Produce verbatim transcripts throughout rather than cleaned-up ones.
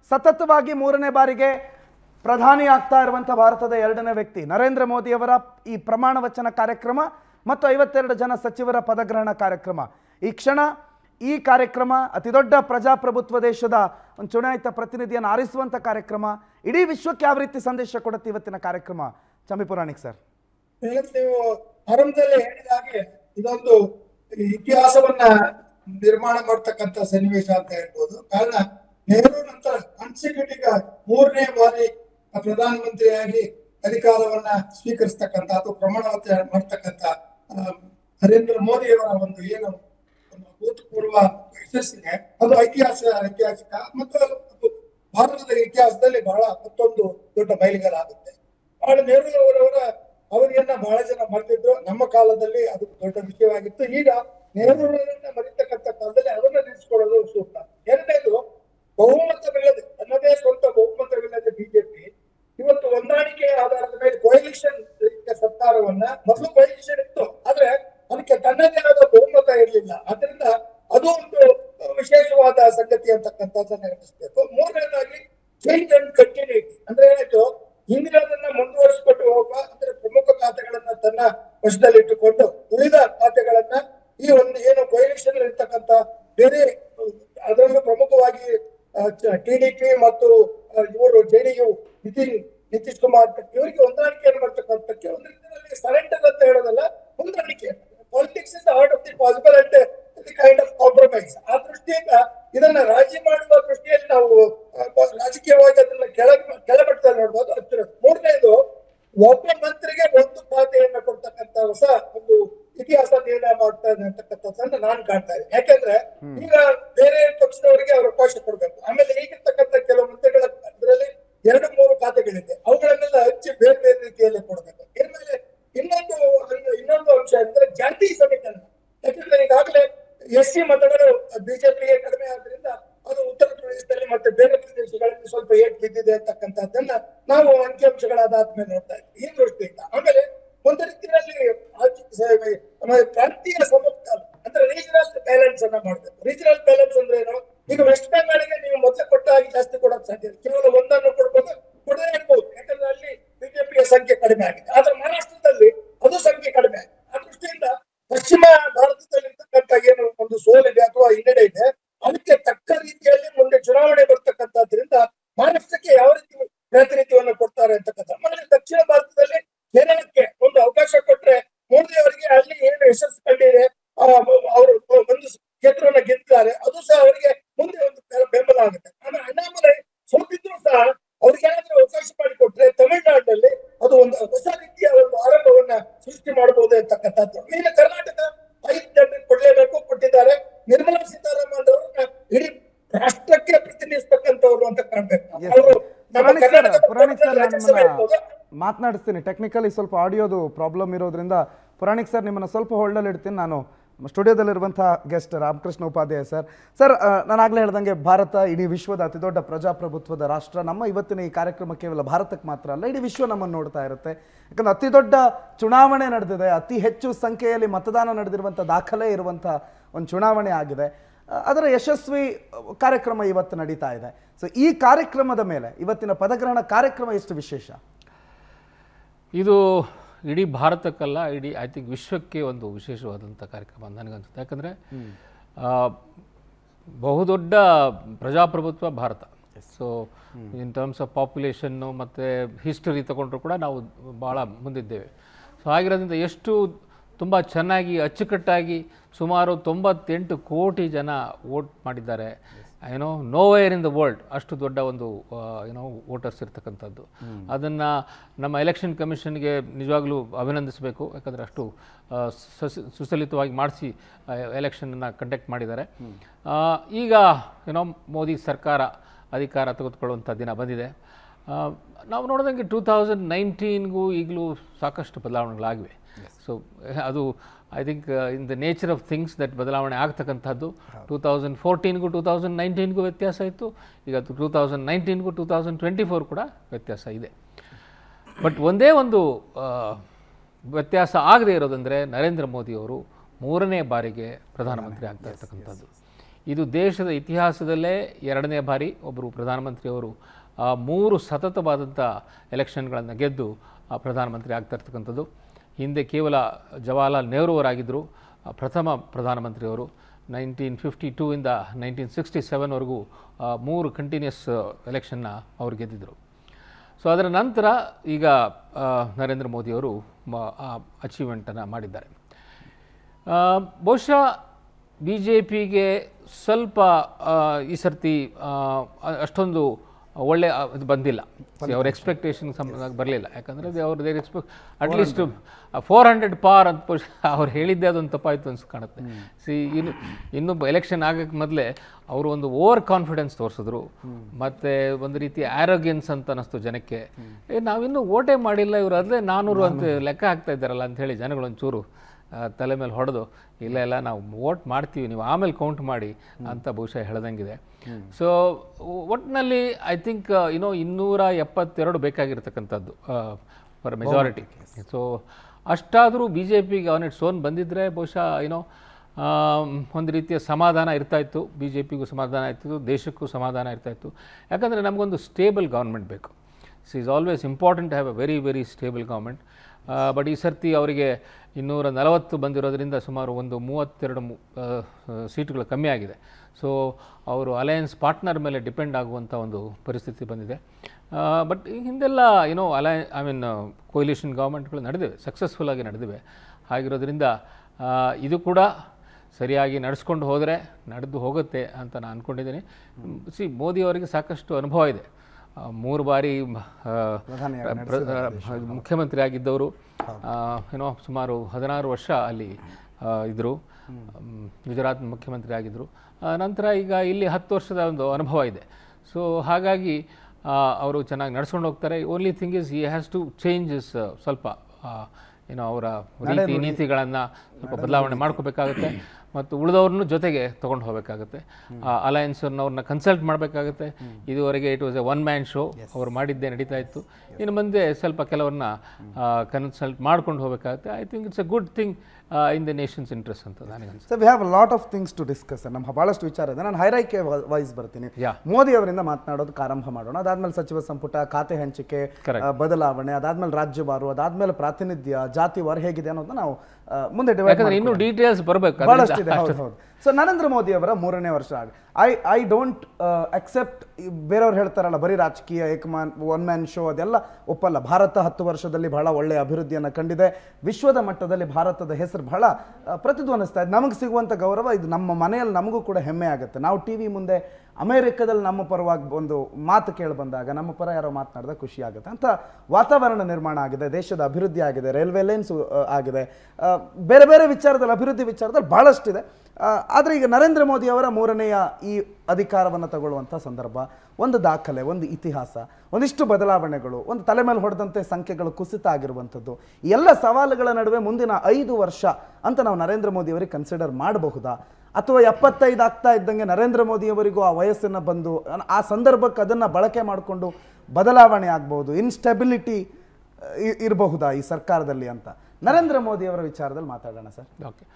ಸತತವಾಗಿ ಮೂರನೇ ಬಾರಿಗೆ ಪ್ರಧಾನಿ ಆಗ್ತಾ ಇರುವಂಥ ಭಾರತದ ಎರಡನೇ ವ್ಯಕ್ತಿ ನರೇಂದ್ರ ಮೋದಿಯವರ ಈ ಪ್ರಮಾಣ ವಚನ ಕಾರ್ಯಕ್ರಮ ಮತ್ತು ಐವತ್ತೆರಡು ಜನ ಸಚಿವರ ಪದಗ್ರಹಣ ಕಾರ್ಯಕ್ರಮ, ಈ ಕ್ಷಣ ಈ ಕಾರ್ಯಕ್ರಮ ಅತಿದೊಡ್ಡ ಪ್ರಜಾಪ್ರಭುತ್ವ ದೇಶದ ಒಂದು ಚುನಾಯಿತ ಪ್ರತಿನಿಧಿಯನ್ನು ಆರಿಸುವಂಥ ಕಾರ್ಯಕ್ರಮ, ಇಡೀ ವಿಶ್ವಕ್ಕೆ ಯಾವ ರೀತಿ ಸಂದೇಶ ಕೊಡುತ್ತೆ ಇವತ್ತಿನ ಕಾರ್ಯಕ್ರಮ? ಚಂಬಿ ಪುರಾಣಿಕ್ ಸರ್, ನೀವು ಆರಂಭದಲ್ಲಿ ಹೇಳಿದ ಹಾಗೆ ಇದೊಂದು ಇತಿಹಾಸವನ್ನ ನಿರ್ಮಾಣ ಮಾಡ್ತಕ್ಕಂಥ ಸನ್ನಿವೇಶ ಅಂತ ಹೇಳ್ಬೋದು. ಕಾರಣ ನೆಹರು ನಂತರ ಕಾನ್ಸಿಕ್ಯೂಟಿವ್ ಮೂರನೇ ಬಾರಿ ಪ್ರಧಾನಮಂತ್ರಿಯಾಗಿ ಅಧಿಕಾರವನ್ನ ಸ್ವೀಕರಿಸ್ತಕ್ಕಂಥ ಅಥವಾ ಪ್ರಮಾಣ ವಚನ ಮಾಡ್ತಕ್ಕಂಥ ನರೇಂದ್ರ ಮೋದಿಯವರ ಒಂದು ಏನು ಅಭೂತಪೂರ್ವ ಯಶಸ್ಸಿಗೆ ಅದು ಐತಿಹಾಸಿಕ ಐತಿಹಾಸಿಕ ಮತ್ತು ಭಾರತದ ಇತಿಹಾಸದಲ್ಲಿ ಬಹಳ ಮತ್ತೊಂದು ದೊಡ್ಡ ಮೈಲಿಗಲ್ಲಾಗುತ್ತೆ. ಬಹಳ ನೆಹರು ಅವರವರ ಅವರಿಯನ್ನ ಬಹಳ ಜನ ಮರೆತಿದ್ರು. ನಮ್ಮ ಕಾಲದಲ್ಲಿ ಅದು ದೊಡ್ಡ ವಿಷಯವಾಗಿತ್ತು. ಈಗ ನೆಹರುರನ್ನ ಮರಿತಕ್ಕಂಥ ಕಾಲದಲ್ಲಿ ಅದನ್ನ ನೆನೆಸ್ಕೊಳ್ಳೋದು ಸೂಕ್ತ. ಎರಡನೇದು, ಬಹುಮತವಿಲ್ಲದೆ ತನ್ನದೇ ಸ್ವಂತ ಬಹುಮತವಿಲ್ಲದೆ ಬಿಜೆಪಿ ಇವತ್ತು ಹೊಂದಾಣಿಕೆ ಆಧಾರದ ಮೇಲೆ ಕೊಯಲಿಷನ್ ಸರ್ಕಾರವನ್ನ, ಮೊದಲು ಕೊಯಲಿಷನ್ ಇತ್ತು ಆದ್ರೆ ಅದಕ್ಕೆ ತನ್ನದೇ ಆದ ಬಹುಮತ ಇರಲಿಲ್ಲ. ಆದ್ರಿಂದ ಅದು ಒಂದು ವಿಶೇಷವಾದ ಸಂಗತಿ ಅಂತಕ್ಕಂಥದ್ದನ್ನ ಗಮನಿಸಬೇಕು. ಮೂರನೇದಾಗಿ ಚೇಂಜ್ ಅಂಡ್ ಕಂಟಿನ್ಯೂಟಿ ಅಂದ್ರೆ ಏನಾಯ್ತು, ಹಿಂದಿನದನ್ನ ಮುಂದುವರಿಸಿಕೊಂಡು ಹೋಗುವ ಅಂದ್ರೆ ಪ್ರಮುಖ ಖಾತೆಗಳನ್ನ ತನ್ನ ವಶದಲ್ಲಿಟ್ಟುಕೊಂಡು ಉಳಿದ ಖಾತೆಗಳನ್ನ ಈ ಒಂದು ಏನು ಕೊಯಲಿಷನ್ ಇರ್ತಕ್ಕಂಥ ಬೇರೆ ಅದರಲ್ಲೂ ಪ್ರಮುಖವಾಗಿ ಟಿಡಿಪಿ ಮತ್ತು ಇವರು ಜೆಡಿಯು ನಿತಿನ್ ನಿತೀಶ್ ಕುಮಾರ್ ಇವರಿಗೆ ಹೊಂದಾಣಿಕೆಯನ್ನು ಮಾಡ್ತಕ್ಕಂಥಕ್ಕೆ ಒಂದು ರೀತಿಯಲ್ಲಿ ಸರೆಂಡರ್ ಅಂತ ಹೇಳೋದಲ್ಲ, ಹೊಂದಾಣಿಕೆ. Politics is the art of the possible and the kind of compromise. ಆ ದೃಷ್ಟಿಯಿಂದ ಇದನ್ನ ರಾಜಿ ಮಾಡುವ ದೃಷ್ಟಿಯಲ್ಲಿ ನಾವು ರಾಜಕೀಯವಾಗಿ ಅದನ್ನ ಕೆಳ ಕೆಳಮಟ್ಟದಲ್ಲಿ ನೋಡ್ಬೋದು. ಹತ್ತಿರ ಮೂರನೇದು, ಒಬ್ಬ ಮಂತ್ರಿಗೆ ಒಂದು ಖಾತೆಯನ್ನ ಕೊಡ್ತಕ್ಕಂಥ ಹೊಸ ಒಂದು ಇತಿಹಾಸ ನಿರ್ಣಯ ಮಾಡ್ತಾ ಇದೆ ಅಂತಕ್ಕಂಥದ್ದನ್ನ ನಾನು ಕಾಣ್ತಾ ಇದ್ದೀನಿ. ಯಾಕೆಂದ್ರೆ ಈಗ ಬೇರೆ ಪಕ್ಷದವರಿಗೆ ಅವ್ರ ಅವಕಾಶ ಕೊಡ್ಬೇಕು. ಆಮೇಲೆ ಈಗಿರ್ತಕ್ಕಂಥ ಕೆಲವು ಮಂತ್ರಿಗಳ ಇದರಲ್ಲಿ ಎರಡು ಮೂರು ಖಾತೆಗಳಿದೆ, ಅವುಗಳನ್ನೆಲ್ಲ ಹಂಚಿ ಬೇರೆ ಬೇರೆ ರೀತಿಯಲ್ಲಿ ಕೊಡ್ಬೇಕು. ಇನ್ಮೇಲೆ ಇನ್ನೊಂದು ಇನ್ನೊಂದು ಅಂಶ ಅಂದ್ರೆ ಜಾತಿ ಸಮೀಕರಣ. ಯಾಕಂದ್ರೆ ಈಗಾಗಲೇ ಎಸ್ ಸಿ ಮತಗಳು ಬಿಜೆಪಿಗೆ ಕಡಿಮೆ ಆದ್ರಿಂದ ಅದು ಉತ್ತರ ಪ್ರದೇಶದಲ್ಲಿ ಮತ್ತೆ ಬೇರೆ ಪ್ರದೇಶಗಳಲ್ಲಿ ಸ್ವಲ್ಪ ಏಟ್ ಬಿದ್ದಿದೆ ಅಂತಕ್ಕಂಥದ್ದನ್ನ ನಾವು ಅಂಕಿಅಂಶಗಳಾದಾದ್ಮೇಲೆ ನೋಡ್ತಾ ಇದ್ವಿ. ಈ ದೃಷ್ಟಿಯಿಂದ ಆಮೇಲೆ ಒಂದು ರೀತಿಯಲ್ಲಿ ಪ್ರಾಂತೀಯ ಸಮತೋಲನ ಅಂದ್ರೆ ರೀಜನಲ್ ಬ್ಯಾಲೆನ್ಸ್ ಅನ್ನ ಮಾಡ್ಬೇಕು. ರೀಜನಲ್ ಬ್ಯಾಲೆನ್ಸ್ ಅಂದ್ರೆ ಏನು, ಈಗ ವೆಸ್ಟ್ ಬೆಂಗಾಲಿಗೆ ನೀವು ಮೊದಲು ಕೊಟ್ಟ ಹಾಗೆ ಜಾಸ್ತಿ ಕೊಡೋಕೆ ಸಾಧ್ಯ ಇಲ್ಲ, ಕೇವಲ ಒಂದನ್ನು ಕೊಡ್ಬೋದು, ಕೊಡದೇ ಇರ್ಬೋದು. ಯಾಕಂದ್ರೆ ಅಲ್ಲಿ ಬಿಜೆಪಿಯ ಸಂಖ್ಯೆ ಕಡಿಮೆ ಆಗಿದೆ. ಆದ್ರೆ ಮಹಾರಾಷ್ಟ್ರದಲ್ಲಿ ಅದು ಸಂಖ್ಯೆ ಕಡಿಮೆ ಆಗಿದೆ. ಆ ದೃಷ್ಟಿಯಿಂದ ಪಶ್ಚಿಮ ಭಾರತದಲ್ಲಿ ಇರ್ತಕ್ಕಂಥ ಏನು ಒಂದು ಸೋಲಿದೆ ಅಥವಾ ಹಿನ್ನಡೆ ಇದೆ, ಅದಕ್ಕೆ ತಕ್ಕ ರೀತಿಯಲ್ಲಿ ಮುಂದೆ ಚುನಾವಣೆ ಬರ್ತಕ್ಕಂಥದ್ರಿಂದ ಮಹಾರಾಷ್ಟ್ರಕ್ಕೆ ಯಾವ ರೀತಿ ಪ್ರಾತಿನಿಧ್ಯವನ್ನು ಕೊಡ್ತಾರೆ ಅಂತಕ್ಕಂಥ. ಆಮೇಲೆ ದಕ್ಷಿಣ ಭಾರತದಲ್ಲಿ ಕೇರಳಕ್ಕೆ ಒಂದು ಅವಕಾಶ ಕೊಟ್ರೆ ಮೋದಿ ಅವರಿಗೆ ಅಲ್ಲಿ ಏನು ಯಶಸ್ಸು ಕಂಡಿದೆ, ಅವರು ಒಂದು ಕ್ಷೇತ್ರವನ್ನ ಗೆದ್ದಿದ್ದಾರೆ, ಅದು ಸಹ ಅವರಿಗೆ ಮುಂದೆ ಒಂದು ಬೆಂಬಲ ಆಗುತ್ತೆ. ಆಮೇಲೆ ಅಣ್ಣಾಮಲೈ ಸೋತಿದ್ರು ಸಹ ಅವ್ರಿಗೆ ಏನಾದ್ರೂ ಅವಕಾಶ ಮಾಡಿಕೊಟ್ರೆ ತಮಿಳುನಾಡಿನಲ್ಲಿ ಅದು ಒಂದು ಹೊಸ ರೀತಿಯ ಒಂದು ಆರಂಭವನ್ನ ಸೃಷ್ಟಿ ಮಾಡಬಹುದು ಅಂತಕ್ಕಂಥದ್ದು. ಈಗ ಕರ್ನಾಟಕ ಐದು ಜನರಿಗೆ ಕೊಡ್ಲೇಬೇಕು, ಕೊಟ್ಟಿದ್ದಾರೆ. ನಿರ್ಮಲಾ ಸೀತಾರಾಮನ್ ಅವರನ್ನ ಇಡೀ ರಾಷ್ಟ್ರಕ್ಕೆ ಪ್ರತಿನಿಧಿಸ್ತಕ್ಕಂಥವ್ರು ಅಂತ ಕಾಣ್ಬೇಕು. ಅವರು ಮಾತನಾಡಿಸ್ತೀನಿ, ಟೆಕ್ನಿಕಲಿ ಸ್ವಲ್ಪ ಆಡಿಯೋದು ಪ್ರಾಬ್ಲಮ್ ಇರೋದ್ರಿಂದ ಪುರಾಣಿಕ್ ಸರ್ ನಿಮ್ಮನ್ನು ಸ್ವಲ್ಪ ಹೋಲ್ಡಲ್ಲಿ ಇಡ್ತೀನಿ. ನಾನು ಸ್ಟುಡಿಯೋದಲ್ಲಿರುವಂಥ guest Ramakrishna Upadhyaya sir. Sir, ನಾನು ಆಗಲೇ ಹೇಳ್ದಂಗೆ ಭಾರತ ಇಡೀ ವಿಶ್ವದ ಅತಿ ದೊಡ್ಡ ಪ್ರಜಾಪ್ರಭುತ್ವದ ರಾಷ್ಟ್ರ. ನಮ್ಮ ಇವತ್ತಿನ ಈ ಕಾರ್ಯಕ್ರಮ ಕೇವಲ ಭಾರತಕ್ಕೆ ಮಾತ್ರ ಅಲ್ಲ, ಇಡೀ ವಿಶ್ವ ನಮ್ಮನ್ನು ನೋಡ್ತಾ ಇರುತ್ತೆ. ಯಾಕಂದ್ರೆ ಅತಿ ದೊಡ್ಡ ಚುನಾವಣೆ ನಡೆದಿದೆ, ಅತಿ ಹೆಚ್ಚು ಸಂಖ್ಯೆಯಲ್ಲಿ ಮತದಾನ ನಡೆದಿರುವಂಥ ದಾಖಲೆ ಇರುವಂಥ ಒಂದು ಚುನಾವಣೆ ಆಗಿದೆ. ಅದರ ಯಶಸ್ವಿ ಕಾರ್ಯಕ್ರಮ ಇವತ್ತು ನಡೀತಾ ಇದೆ. ಸೊ ಈ ಕಾರ್ಯಕ್ರಮದ ಮೇಲೆ ಇವತ್ತಿನ ಪದಗ್ರಹಣ ಕಾರ್ಯಕ್ರಮ ಎಷ್ಟು ವಿಶೇಷ? ಇದು ಇಡೀ ಭಾರತಕ್ಕಲ್ಲ, ಇಡೀ ಐ ಥಿಂಕ್ ವಿಶ್ವಕ್ಕೆ ಒಂದು ವಿಶೇಷವಾದಂಥ ಕಾರ್ಯಕ್ರಮ ನನಗನ್ಸುತ್ತೆ. ಯಾಕಂದರೆ ಬಹುದೊಡ್ಡ ಪ್ರಜಾಪ್ರಭುತ್ವ Bharat. So in terms of population ಮತ್ತು ಹಿಸ್ಟರಿ ತಗೊಂಡ್ರು ಕೂಡ ನಾವು ಭಾಳ ಮುಂದಿದ್ದೇವೆ. ಸೊ ಆಗಿರೋದ್ರಿಂದ ಎಷ್ಟು ತುಂಬ ಚೆನ್ನಾಗಿ ಅಚ್ಚುಕಟ್ಟಾಗಿ ಸುಮಾರು ತೊಂಬತ್ತೆಂಟು ಕೋಟಿ ಜನ ವೋಟ್ ಮಾಡಿದ್ದಾರೆ. ಏನೋ ನೋವೇರ್ ಇನ್ ದ ವರ್ಲ್ಡ್, ಅಷ್ಟು ದೊಡ್ಡ ಒಂದು ಏನೋ ವೋಟರ್ಸ್ ಇರ್ತಕ್ಕಂಥದ್ದು. ಅದನ್ನು ನಮ್ಮ ಎಲೆಕ್ಷನ್ ಕಮಿಷನ್ಗೆ ನಿಜವಾಗ್ಲೂ ಅಭಿನಂದಿಸಬೇಕು. ಯಾಕಂದರೆ ಅಷ್ಟು ಸುಸಲಿತವಾಗಿ ಮಾಡಿಸಿ ಎಲೆಕ್ಷನನ್ನು ಕಂಡಕ್ಟ್ ಮಾಡಿದ್ದಾರೆ. ಈಗ ಏನೋ ಮೋದಿ ಸರ್ಕಾರ ಅಧಿಕಾರ ತೆಗೆದುಕೊಳ್ಳುವಂಥ ದಿನ ಬಂದಿದೆ. ನಾವು ನೋಡಿದಂಗೆ ಟೂ ತೌಸಂಡ್ ನೈನ್ಟೀನ್ಗೂ ಈಗಲೂ ಸಾಕಷ್ಟು ಬದಲಾವಣೆಗಳಾಗಿವೆ. ಸೊ ಅದು I think in the nature of things that ಬದಲಾವಣೆ ಆಗ್ತಕ್ಕಂಥದ್ದು. ಟೂ ತೌಸಂಡ್ ಫೋರ್ಟೀನ್ಗೂ ಟೂ ತೌಸಂಡ್ ನೈನ್ಟೀನ್ಗೂ ವ್ಯತ್ಯಾಸ ಇತ್ತು. ಈಗ ಟೂ ತೌಸಂಡ್ ನೈನ್ಟೀನ್ಗೂ ಟೂ ತೌಸಂಡ್ ಟ್ವೆಂಟಿ ಫೋರ್ ಕೂಡ ವ್ಯತ್ಯಾಸ ಇದೆ. ಬಟ್ ಒಂದೇ ಒಂದು ವ್ಯತ್ಯಾಸ ಆಗದೇ ಇರೋದಂದರೆ ನರೇಂದ್ರ ಮೋದಿಯವರು ಮೂರನೇ ಬಾರಿಗೆ ಪ್ರಧಾನಮಂತ್ರಿ ಆಗ್ತಾ ಇರ್ತಕ್ಕಂಥದ್ದು. ಇದು ದೇಶದ ಇತಿಹಾಸದಲ್ಲೇ ಎರಡನೇ ಬಾರಿ ಒಬ್ಬರು ಪ್ರಧಾನಮಂತ್ರಿಯವರು ಮೂರು ಸತತವಾದಂಥ ಎಲೆಕ್ಷನ್ಗಳನ್ನು ಗೆದ್ದು ಪ್ರಧಾನಮಂತ್ರಿ ಆಗ್ತಾ ಇರ್ತಕ್ಕಂಥದ್ದು. ಹಿಂದೆ ಕೇವಲ ಜವಾಹರ್ಲಾಲ್ ನೆಹರು ಅವರಾಗಿದ್ದರು ಪ್ರಥಮ ಪ್ರಧಾನಮಂತ್ರಿಯವರು. ನೈನ್ಟೀನ್ ಫಿಫ್ಟಿ ಟೂ ಇಂದ ನೈನ್ಟೀನ್ ಸಿಕ್ಸ್ಟಿ ಸೆವೆನ್ವರೆಗೂ ಮೂರು ಕಂಟಿನ್ಯೂಸ್ ಎಲೆಕ್ಷನ್ನ ಅವ್ರು ಗೆದ್ದಿದ್ದರು. ಸೊ ಅದರ ನಂತರ ಈಗ ನರೇಂದ್ರ ಮೋದಿಯವರು ಆ ಅಚೀವ್ಮೆಂಟನ್ನು ಮಾಡಿದ್ದಾರೆ. ಬಹುಶಃ ಬಿ ಜೆ ಪಿಗೆ ಸ್ವಲ್ಪ ಈ ಸರ್ತಿ ಅಷ್ಟೊಂದು ಒಳ್ಳೆ ಇದು ಬಂದಿಲ್ಲ, ಅವ್ರ ಎಕ್ಸ್ಪೆಕ್ಟೇಷನ್ ಬರಲಿಲ್ಲ. ಯಾಕಂದರೆ ಅದು ಅವ್ರದ್ದು ಎಕ್ಸ್ಪೆಕ್ಟ್ ಅಟ್ಲೀಸ್ಟ್ ಫೋರ್ ಹಂಡ್ರೆಡ್ ಪಾರ್ ಅಂತ ಅವ್ರು ಹೇಳಿದ್ದೆ ಅದೊಂದು ತಪ್ಪಾಯಿತು ಅನ್ಸ್ ಕಾಣುತ್ತೆ. ಸಿ ಇನ್ನು ಇನ್ನು ಎಲೆಕ್ಷನ್ ಆಗೋಕ್ಕೆ ಮೊದಲೇ ಅವರು ಒಂದು ಓವರ್ ಕಾನ್ಫಿಡೆನ್ಸ್ ತೋರಿಸಿದ್ರು, ಮತ್ತು ಒಂದು ರೀತಿ ಆರೋಗ್ಯನ್ಸ್ ಅಂತ ಅನ್ನಿಸ್ತು ಜನಕ್ಕೆ. ಏ ನಾವಿನ್ನೂ ಓಟೇ ಮಾಡಿಲ್ಲ, ಇವರು ಅದೇ ನಾನ್ನೂರು ಅಂತ ಲೆಕ್ಕ ಹಾಕ್ತಾ ಇದ್ದಾರಲ್ಲ ಅಂಥೇಳಿ ಜನಗಳೊಂಚೂರು ತಲೆ ಮೇಲೆ ಹೊಡೆದು ಇಲ್ಲ ಇಲ್ಲ ನಾವು ವೋಟ್ ಮಾಡ್ತೀವಿ, ನೀವು ಆಮೇಲೆ ಕೌಂಟ್ ಮಾಡಿ ಅಂತ ಬಹುಶಃ ಹೇಳ್ದಂಗಿದೆ. ಸೊ ಒಟ್ಟಿನಲ್ಲಿ ಐ ಥಿಂಕ್ ಏನೋ ಇನ್ನೂರ ಎಪ್ಪತ್ತೆರಡು ಬೇಕಾಗಿರ್ತಕ್ಕಂಥದ್ದು ಫಾರ್ ಮೆಜಾರಿಟಿ. ಸೊ ಅಷ್ಟಾದರೂ ಬಿ ಜೆ ಪಿಗೆ ಆನ್ ಇಟ್ಸ್ ಓನ್ ಬಂದಿದ್ದರೆ ಬಹುಶಃ ಏನೋ ಒಂದು ರೀತಿಯ ಸಮಾಧಾನ ಇರ್ತಾಯಿತ್ತು, ಬಿ ಜೆ ಪಿಗೂ ಸಮಾಧಾನ ಇರ್ತಿತ್ತು, ದೇಶಕ್ಕೂ ಸಮಾಧಾನ ಇರ್ತಾಯಿತ್ತು. ಯಾಕಂದರೆ ನಮಗೊಂದು ಸ್ಟೇಬಲ್ ಗೌರ್ಮೆಂಟ್ ಬೇಕು. Is is always important to have a very very stable government. But ಈ ಸರ್ತಿ ಅವರಿಗೆ ಇನ್ನೂರ ನಲವತ್ತು ಬಂದಿರೋದ್ರಿಂದ ಸುಮಾರು ಒಂದು ಮೂವತ್ತೆರಡು ಸೀಟುಗಳು ಕಮ್ಮಿ ಆಗಿದೆ. ಸೊ ಅವರು ಅಲಯನ್ಸ್ ಪಾರ್ಟ್ನರ್ ಮೇಲೆ ಡಿಪೆಂಡ್ ಆಗುವಂಥ ಒಂದು ಪರಿಸ್ಥಿತಿ ಬಂದಿದೆ. ಬಟ್ ಹಿಂದೆಲ್ಲ ಏನೋ ಅಲೈ ಐ ಮೀನ್ ಕೊಯ್ಲಿಷನ್ ಗೌರ್ಮೆಂಟ್ಗಳು ನಡೆದಿವೆ, ಸಕ್ಸಸ್ಫುಲ್ಲಾಗಿ ನಡೆದಿವೆ. ಹಾಗಿರೋದ್ರಿಂದ ಇದು ಕೂಡ ಸರಿಯಾಗಿ ನಡೆಸ್ಕೊಂಡು ಹೋದರೆ ನಡೆದು ಹೋಗುತ್ತೆ ಅಂತ ನಾನು ಅಂದ್ಕೊಂಡಿದ್ದೀನಿ. ಸಿ ಮೋದಿ ಅವರಿಗೆ ಸಾಕಷ್ಟು ಅನುಭವ ಇದೆ, ಮೂರು ಬಾರಿ ಮುಖ್ಯಮಂತ್ರಿ ಆಗಿದ್ದವರು, ಏನೋ ಸುಮಾರು ಹದಿನಾರು ವರ್ಷ ಅಲ್ಲಿ ಇದ್ದರು, ಗುಜರಾತ್ ಮುಖ್ಯಮಂತ್ರಿ ಆಗಿದ್ದರು. ನಂತರ ಈಗ ಇಲ್ಲಿ ಹತ್ತು ವರ್ಷದ ಒಂದು ಅನುಭವ ಇದೆ. ಸೊ ಹಾಗಾಗಿ ಅವರು ಚೆನ್ನಾಗಿ ನಡ್ಸ್ಕೊಂಡು ಹೋಗ್ತಾರೆ. Only thing is he has to changes ಸ್ವಲ್ಪ ಏನೋ ಅವರ ರೀತಿ ನೀತಿಗಳನ್ನು ಸ್ವಲ್ಪ ಬದಲಾವಣೆ ಮಾಡ್ಕೋಬೇಕಾಗುತ್ತೆ ಮತ್ತು ಉಳಿದವ್ರನ್ನೂ ಜೊತೆಗೆ ತೊಗೊಂಡು ಹೋಗಬೇಕಾಗುತ್ತೆ. ಅಲಯನ್ಸ್ನವ್ರನ್ನ ಕನ್ಸಲ್ಟ್ ಮಾಡಬೇಕಾಗುತ್ತೆ. ಇದುವರೆಗೆ it was a one man show, ಅವ್ರು ಮಾಡಿದ್ದೇ ನಡೀತಾ ಇತ್ತು. ಇನ್ನು ಮುಂದೆ ಸ್ವಲ್ಪ ಕೆಲವ್ರನ್ನ ಕನ್ಸಲ್ಟ್ ಮಾಡ್ಕೊಂಡು ಹೋಗಬೇಕಾಗುತ್ತೆ. I think it's a good thing in the nation's interest ಅಂತ ನನಗೆ ಅನ್ಸುತ್ತೆ. So we have lot of things to discuss. ನಮ್ಮ ಭಾಳಷ್ಟು ವಿಚಾರ ಇದೆ. ನಾನು ಹೈರೈಕೆ ವೈಸ್ ಬರ್ತೀನಿ. ಮೋದಿ ಅವರಿಂದ ಮಾತನಾಡೋದಕ್ಕೆ ಆರಂಭ ಮಾಡೋಣ. ಅದಾದ್ಮೇಲೆ ಸಚಿವ ಸಂಪುಟ ಖಾತೆ ಹಂಚಿಕೆ ಬದಲಾವಣೆ, ಅದಾದ್ಮೇಲೆ ರಾಜ್ಯವಾರು, ಅದಾದ್ಮೇಲೆ ಪ್ರಾತಿನಿಧ್ಯ ಜಾತಿವಾರು ಹೇಗಿದೆ ಅನ್ನೋದನ್ನ ನಾವು ಮುಂದೆ ಇನ್ನೂ ಡೀಟೇಲ್ಸ್ ಬರಬೇಕು, ಬಹಳಷ್ಟಿದೆ. ಹೌದು ಹೌದು. ಸೊ ನರೇಂದ್ರ ಮೋದಿ ಅವರ ಮೂರನೇ ವರ್ಷ ಆಗಿ ಐ ಐ ಡೋಂಟ್ ಅಕ್ಸೆಪ್ಟ್ ಬೇರೆಯವ್ರು ಹೇಳ್ತಾರಲ್ಲ ಬರೀ ರಾಜಕೀಯ ಏಕಮಾನ್ ಒನ್ ಮ್ಯಾನ್ ಶೋ ಅದೆಲ್ಲ ಒಪ್ಪಲ್ಲ. ಭಾರತ ಹತ್ತು ವರ್ಷದಲ್ಲಿ ಬಹಳ ಒಳ್ಳೆಯ ಅಭಿವೃದ್ಧಿಯನ್ನು ಕಂಡಿದೆ. ವಿಶ್ವದ ಮಟ್ಟದಲ್ಲಿ ಭಾರತದ ಹೆಸರು ಬಹಳ ಪ್ರತಿಧ್ವನಿಸ್ತಾ ಇದೆ. ನಮಗೆ ಸಿಗುವಂಥ ಗೌರವ ಇದು ನಮ್ಮ ಮನೆಯಲ್ಲಿ ನಮಗೂ ಕೂಡ ಹೆಮ್ಮೆ ಆಗುತ್ತೆ. ನಾವು ಟಿ ವಿ ಮುಂದೆ ಅಮೇರಿಕಾದಲ್ಲಿ ನಮ್ಮ ಪರವಾಗಿ ಒಂದು ಮಾತು ಕೇಳಿ ಬಂದಾಗ ನಮ್ಮ ಪರ ಯಾರೋ ಮಾತನಾಡಿದಾಗ ಖುಷಿ ಆಗುತ್ತೆ ಅಂತ ವಾತಾವರಣ ನಿರ್ಮಾಣ ಆಗಿದೆ. ದೇಶದ ಅಭಿವೃದ್ಧಿ ಆಗಿದೆ, ರೈಲ್ವೆ ಲೈನ್ಸ್ ಆಗಿದೆ, ಬೇರೆ ಬೇರೆ ವಿಚಾರದಲ್ಲಿ ಅಭಿವೃದ್ಧಿ ವಿಚಾರದಲ್ಲಿ ಭಾಳಷ್ಟಿದೆ. ಆದರೆ ಈಗ ನರೇಂದ್ರ ಮೋದಿ ಅವರ ಮೂರನೆಯ ಈ ಅಧಿಕಾರವನ್ನು ತಗೊಳ್ಳುವಂಥ ಸಂದರ್ಭ, ಒಂದು ದಾಖಲೆ, ಒಂದು ಇತಿಹಾಸ, ಒಂದಿಷ್ಟು ಬದಲಾವಣೆಗಳು, ಒಂದು ತಲೆ ಮೇಲೆ ಹೊಡೆದಂತೆ ಸಂಖ್ಯೆಗಳು ಕುಸಿತ ಆಗಿರುವಂಥದ್ದು, ಎಲ್ಲ ಸವಾಲುಗಳ ನಡುವೆ ಮುಂದಿನ ಐದು ವರ್ಷ ಅಂತ ನಾವು ನರೇಂದ್ರ ಮೋದಿ ಅವರಿಗೆ ಕನ್ಸಿಡರ್ ಮಾಡಬಹುದಾ? ಅಥವಾ ಎಪ್ಪತ್ತೈದು ಆಗ್ತಾ ಇದ್ದಂಗೆ ನರೇಂದ್ರ ಮೋದಿಯವರಿಗೂ ಆ ವಯಸ್ಸನ್ನು ಬಂದು ಆ ಸಂದರ್ಭಕ್ಕೆ ಅದನ್ನು ಬಳಕೆ ಮಾಡಿಕೊಂಡು ಬದಲಾವಣೆ ಆಗ್ಬೋದು, ಇನ್ಸ್ಟೆಬಿಲಿಟಿ ಇರಬಹುದಾ ಈ ಸರ್ಕಾರದಲ್ಲಿ ಅಂತ ನರೇಂದ್ರ ಮೋದಿ ಅವರ ವಿಚಾರದಲ್ಲಿ ಮಾತಾಡೋಣ ಸರ್. ಓಕೆ,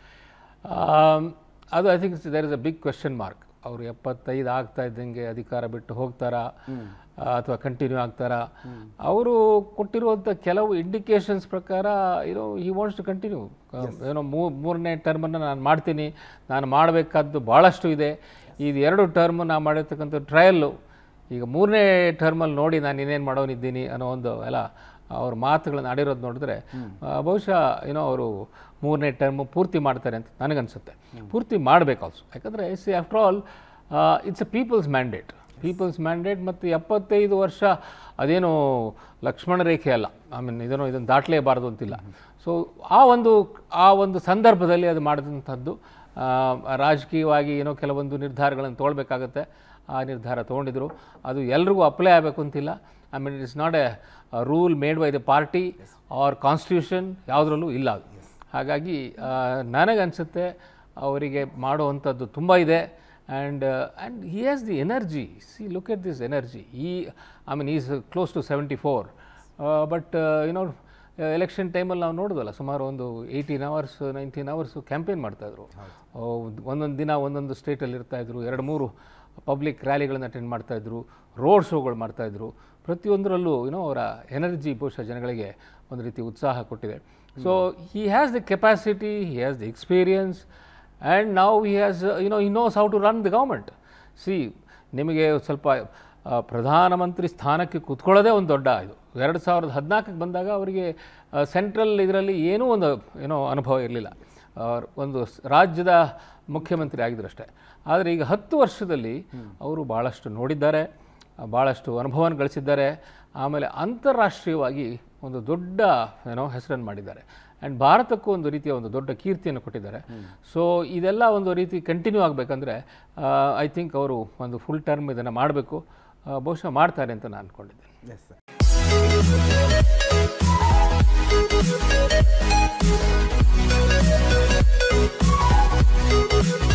ಅದು I think there is a big question mark. ಅವರು ಎಪ್ಪತ್ತೈದು ಆಗ್ತಾ ಇದ್ದಂಗೆ ಅಧಿಕಾರ ಬಿಟ್ಟು ಹೋಗ್ತಾರಾ ಅಥವಾ ಕಂಟಿನ್ಯೂ ಆಗ್ತಾರಾ? ಅವರು ಕೊಟ್ಟಿರುವಂಥ ಕೆಲವು ಇಂಡಿಕೇಶನ್ಸ್ ಪ್ರಕಾರ ಏನೋ ಹಿ ವಾಂಟ್ಸ್ ಟು ಕಂಟಿನ್ಯೂ. ಏನೋ ಮೂ ಮೂರನೇ ಟರ್ಮನ್ನು ನಾನು ಮಾಡ್ತೀನಿ, ನಾನು ಮಾಡಬೇಕಾದ್ದು ಭಾಳಷ್ಟು ಇದೆ, ಇದು ಎರಡು ಟರ್ಮು ನಾನು ಮಾಡಿರ್ತಕ್ಕಂಥ ಟ್ರಯಲ್ಲು, ಈಗ ಮೂರನೇ ಟರ್ಮಲ್ಲಿ ನೋಡಿ ನಾನು ಇನ್ನೇನು ಮಾಡೋನಿದ್ದೀನಿ ಅನ್ನೋ ಒಂದು ಎಲ್ಲ ಅವ್ರ ಮಾತುಗಳನ್ನು ಆಡಿರೋದು ನೋಡಿದ್ರೆ ಬಹುಶಃ ಏನೋ ಅವರು ಮೂರನೇ ಟರ್ಮು ಪೂರ್ತಿ ಮಾಡ್ತಾರೆ ಅಂತ ನನಗನ್ಸುತ್ತೆ. ಪೂರ್ತಿ ಮಾಡಬೇಕು ಆಲ್ಸೋ, ಯಾಕಂದರೆ see after all it's a people's mandate people's mandate ಮತ್ತು ಎಪ್ಪತ್ತೈದು ವರ್ಷ ಅದೇನು ಲಕ್ಷ್ಮಣ ರೇಖೆ ಅಲ್ಲ. ಐ ಮೀನ್ ಇದನ್ನು ಇದನ್ನು ದಾಟಲೇಬಾರ್ದು ಅಂತಿಲ್ಲ. ಸೊ ಆ ಒಂದು ಆ ಒಂದು ಸಂದರ್ಭದಲ್ಲಿ ಅದು ಮಾಡಿದಂಥದ್ದು ರಾಜಕೀಯವಾಗಿ ಏನೋ ಕೆಲವೊಂದು ನಿರ್ಧಾರಗಳನ್ನು ತೊಗೊಳ್ಬೇಕಾಗತ್ತೆ. ಆ ನಿರ್ಧಾರ ತೊಗೊಂಡಿದ್ರು. ಅದು ಎಲ್ರಿಗೂ ಅಪ್ಲೈ ಆಗಬೇಕು ಅಂತಿಲ್ಲ. I mean it's not a rule made by the party or constitution, ಯಾವುದರಲ್ಲೂ ಇಲ್ಲ ಅದು. ಹಾಗಾಗಿ ನನಗನ್ಸುತ್ತೆ ಅವರಿಗೆ ಮಾಡುವಂಥದ್ದು ತುಂಬ ಇದೆ. And and he has the energy. See look at this energy. ಈ I mean is close to seventy four but you know election ಟೈಮಲ್ಲಿ ನಾವು ನೋಡಿದ್ವಲ್ಲ, ಸುಮಾರು ಒಂದು eighteen hours nineteen hours campaign ಮಾಡ್ತಾಯಿದ್ರು. ಒಂದೊಂದು ದಿನ ಒಂದೊಂದು ಸ್ಟೇಟಲ್ಲಿ ಇರ್ತಾಯಿದ್ರು, ಎರಡು ಮೂರು ಪಬ್ಲಿಕ್ ರ್ಯಾಲಿಗಳನ್ನು ಅಟೆಂಡ್ ಮಾಡ್ತಾಯಿದ್ರು, ರೋಡ್ ಶೋಗಳು ಮಾಡ್ತಾಯಿದ್ರು. ಪ್ರತಿಯೊಂದರಲ್ಲೂ ಏನೋ ಅವರ ಎನರ್ಜಿ ಬಹುಶಃ ಜನಗಳಿಗೆ ಒಂದು ರೀತಿ ಉತ್ಸಾಹ ಕೊಟ್ಟಿದೆ. So he has the capacity, he has the experience, and now he has you know he knows how to run the government. See, ನಿಮಗೆ ಸ್ವಲ್ಪ ಪ್ರಧಾನಮಂತ್ರಿ ಸ್ಥಾನಕ್ಕೆ ಕೂತ್ಕೊಳ್ಳೋದೇ ಒಂದು ದೊಡ್ಡ ಇದು. ಎರಡು ಸಾವಿರದ ಹದಿನಾಲ್ಕಕ್ಕೆ ಬಂದಾಗ ಅವರಿಗೆ ಸೆಂಟ್ರಲ್ ಇದರಲ್ಲಿ ಏನೂ ಒಂದು ಏನೋ ಅನುಭವ ಇರಲಿಲ್ಲ, ಒಂದು ರಾಜ್ಯದ ಮುಖ್ಯಮಂತ್ರಿ ಆಗಿದ್ದರಷ್ಟೇ. ಆದರೆ ಈಗ ಹತ್ತು ವರ್ಷದಲ್ಲಿ ಅವರು ಭಾಳಷ್ಟು ನೋಡಿದ್ದಾರೆ, ಭಾಳಷ್ಟು ಅನುಭವನ ಗಳಿಸಿದ್ದಾರೆ, ಆಮೇಲೆ ಅಂತಾರಾಷ್ಟ್ರೀಯವಾಗಿ ಒಂದು ದೊಡ್ಡ ಏನೋ ಹೆಸರನ್ನು ಮಾಡಿದ್ದಾರೆ. ಆ್ಯಂಡ್ ಭಾರತಕ್ಕೂ ಒಂದು ರೀತಿಯ ಒಂದು ದೊಡ್ಡ ಕೀರ್ತಿಯನ್ನು ಕೊಟ್ಟಿದ್ದಾರೆ. ಸೊ ಇದೆಲ್ಲ ಒಂದು ರೀತಿ ಕಂಟಿನ್ಯೂ ಆಗಬೇಕಂದ್ರೆ ಐ ಥಿಂಕ್ ಅವರು ಒಂದು ಫುಲ್ ಟರ್ಮ್ ಇದನ್ನು ಮಾಡಬೇಕು, ಬಹುಶಃ ಮಾಡ್ತಾರೆ ಅಂತ ನಾನು ಅಂದ್ಕೊಂಡಿದ್ದೇನೆ. Yes sir.